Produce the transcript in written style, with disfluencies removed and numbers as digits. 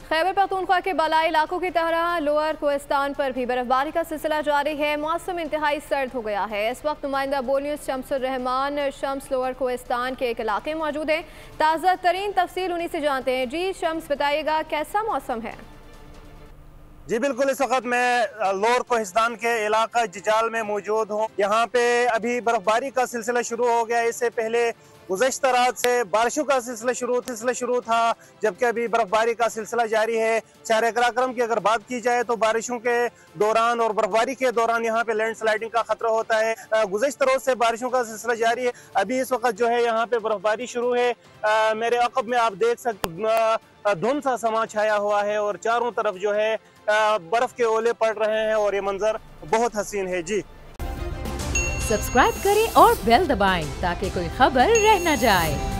खैबर पख्तूनख्वा के बलाई इलाकों की तरह लोअर कोहिस्तान पर भी बर्फबारी का सिलसिला जारी है। मौसम इंतहाई सर्द हो गया है। इस वक्त नुमाइंदा बोल न्यूज़ शम्सुर रहमान शम्स लोअर कोहिस्तान के एक इलाके मौजूद हैं। ताज़ा तरीन तफसील उन्हीं से जानते हैं। जी शम्स, बताइएगा कैसा मौसम है? जी बिल्कुल, इस वक्त मैं लोअर कोहिस्तान के इलाका जिजाल में मौजूद हूँ। यहाँ पे अभी बर्फबारी का सिलसिला शुरू हो गया। इससे पहले गुज़श्ता रात से बारिशों का सिलसिला शुरू था, जबकि अभी बर्फबारी का सिलसिला जारी है। शहर कराक्रम की अगर बात की जाए तो बारिशों के दौरान और बर्फबारी के दौरान यहाँ पे लैंडस्लाइडिंग का खतरा होता है। गुज़श्ता रोज से बारिशों का सिलसिला जारी है। अभी इस वक्त जो है यहाँ पे बर्फबारी शुरू है। मेरे अक़ब में आप देख सकते धुंध सा समा छाया हुआ है और चारों तरफ जो है बर्फ के ओले पड़ रहे हैं और ये मंजर बहुत हसीन है। जी सब्सक्राइब करें और बेल दबाएं ताकि कोई खबर रह न जाए।